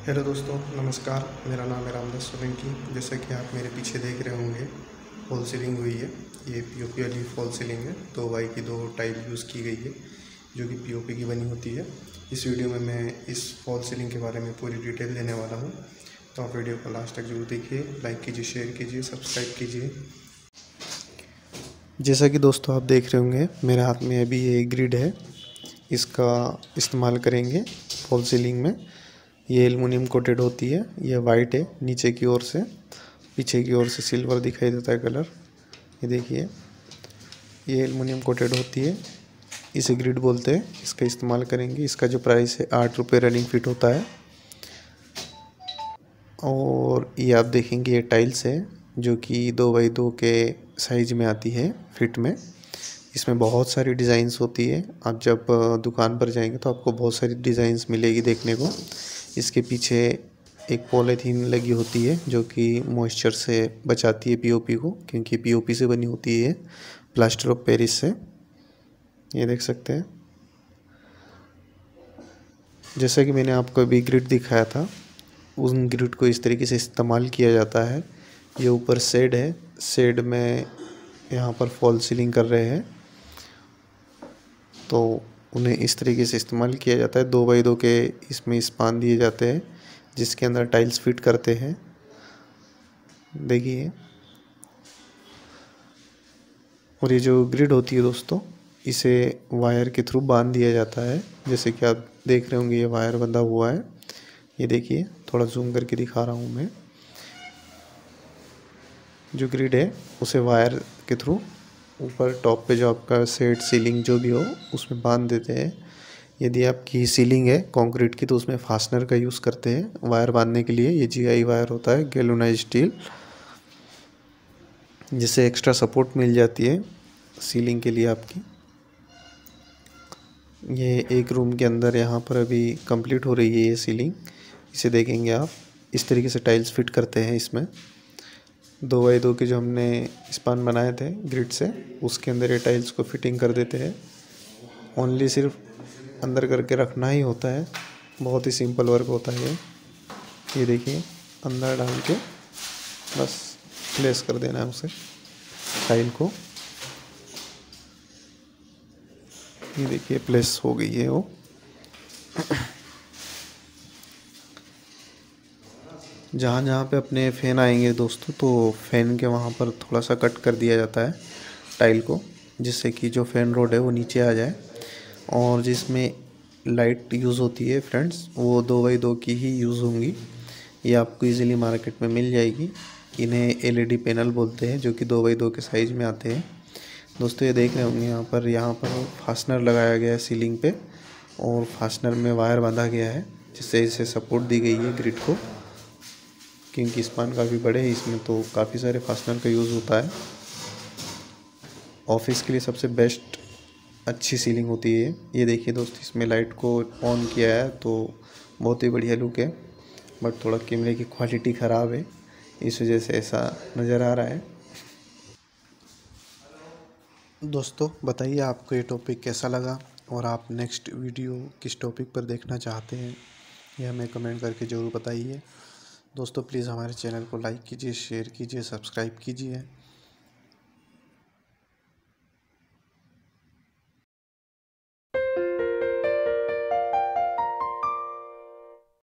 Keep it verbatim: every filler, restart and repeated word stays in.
Hello दोस्तों, नमस्कार। मेरा नाम है रामदास सोलंकी। जैसा कि आप मेरे पीछे देख रहे होंगे, फॉल सीलिंग हुई है। ये पीओपी वाली फॉल सीलिंग है। दो बाई की दो टाइल यूज़ की गई है जो कि पीओपी की बनी होती है। इस वीडियो में मैं इस फॉल सीलिंग के बारे में पूरी डिटेल देने वाला हूँ, तो आप वीडियो को लास्ट तक जरूर देखिए। लाइक कीजिए, शेयर कीजिए, सब्सक्राइब कीजिए। जैसा कि दोस्तों आप देख रहे होंगे, मेरे हाथ में अभी ये ग्रिड है। इसका इस्तेमाल करेंगे फॉल सीलिंग में। ये एल्युमिनियम कोटेड होती है। ये वाइट है नीचे की ओर से, पीछे की ओर से सिल्वर दिखाई देता है कलर। ये देखिए, ये एल्युमिनियम कोटेड होती है। इसे ग्रिड बोलते हैं। इसका इस्तेमाल करेंगे। इसका जो प्राइस है आठ रुपये रनिंग फिट होता है। और ये आप देखेंगे, ये टाइल्स है जो कि दो बाई दो के साइज में आती है फिट में। इसमें बहुत सारी डिज़ाइंस होती है। आप जब दुकान पर जाएंगे तो आपको बहुत सारी डिज़ाइंस मिलेगी देखने को। इसके पीछे एक पॉलीथीन लगी होती है जो कि मॉइस्चर से बचाती है पीओपी को, क्योंकि पीओपी से बनी होती है, प्लास्टर ऑफ पेरिस से। ये देख सकते हैं। जैसा कि मैंने आपको अभी ग्रिड दिखाया था, उन ग्रिड को इस तरीके से इस्तेमाल किया जाता है। ये ऊपर शेड है, शेड में यहाँ पर फॉल सीलिंग कर रहे हैं तो उन्हें इस तरीके से इस्तेमाल किया जाता है। दो बाई दो के इसमें स्पान दिए जाते हैं जिसके अंदर टाइल्स फिट करते हैं। देखिए, और ये जो ग्रिड होती है दोस्तों, इसे वायर के थ्रू बांध दिया जाता है। जैसे कि आप देख रहे होंगे, ये वायर बंधा हुआ है। ये देखिए, थोड़ा जूम करके दिखा रहा हूँ मैं। जो ग्रिड है उसे वायर के थ्रू ऊपर टॉप पे जो आपका सेट सीलिंग जो भी हो उसमें बांध देते हैं। यदि आपकी सीलिंग है कंक्रीट की तो उसमें फास्टनर का यूज़ करते हैं वायर बांधने के लिए। ये जीआई वायर होता है, गैल्वेनाइज्ड स्टील, जिससे एक्स्ट्रा सपोर्ट मिल जाती है सीलिंग के लिए आपकी। ये एक रूम के अंदर यहाँ पर अभी कंप्लीट हो रही है ये सीलिंग। इसे देखेंगे आप, इस तरीके से टाइल्स फिट करते हैं इसमें। दो बाई दो के जो हमने स्पान बनाए थे ग्रिड से, उसके अंदर ये टाइल्स को फिटिंग कर देते हैं। ओनली सिर्फ अंदर करके रखना ही होता है। बहुत ही सिंपल वर्क होता है ये। ये देखिए, अंदर डाल के बस प्लेस कर देना है उसे, टाइल को। ये देखिए, प्लेस हो गई है वो। जहाँ जहाँ पे अपने फ़ैन आएंगे दोस्तों, तो फ़ैन के वहाँ पर थोड़ा सा कट कर दिया जाता है टाइल को, जिससे कि जो फ़ैन रोड है वो नीचे आ जाए। और जिसमें लाइट यूज़ होती है फ्रेंड्स, वो दो बाई दो की ही यूज़ होंगी। ये आपको इजीली मार्केट में मिल जाएगी। इन्हें एलईडी पैनल बोलते हैं, जो कि दो बाई दो के साइज़ में आते हैं। दोस्तों ये देख रहे होंगे, यहाँ पर यहाँ पर फास्टनर लगाया गया है सीलिंग पे, और फास्टनर में वायर बांधा गया है जिससे इसे सपोर्ट दी गई है ग्रिड को, क्योंकि स्पान काफ़ी बड़े हैं इसमें, तो काफ़ी सारे फास्टनर का यूज़ होता है। ऑफिस के लिए सबसे बेस्ट अच्छी सीलिंग होती है। ये देखिए दोस्त, इसमें लाइट को ऑन किया है तो बहुत ही बढ़िया लुक है, बट थोड़ा कैमरे की क्वालिटी ख़राब है, इस वजह से ऐसा नज़र आ रहा है। दोस्तों बताइए आपको ये टॉपिक कैसा लगा, और आप नेक्स्ट वीडियो किस टॉपिक पर देखना चाहते हैं, यह हमें कमेंट करके ज़रूर बताइए। दोस्तों प्लीज़ हमारे चैनल को लाइक कीजिए, शेयर कीजिए, सब्सक्राइब कीजिए।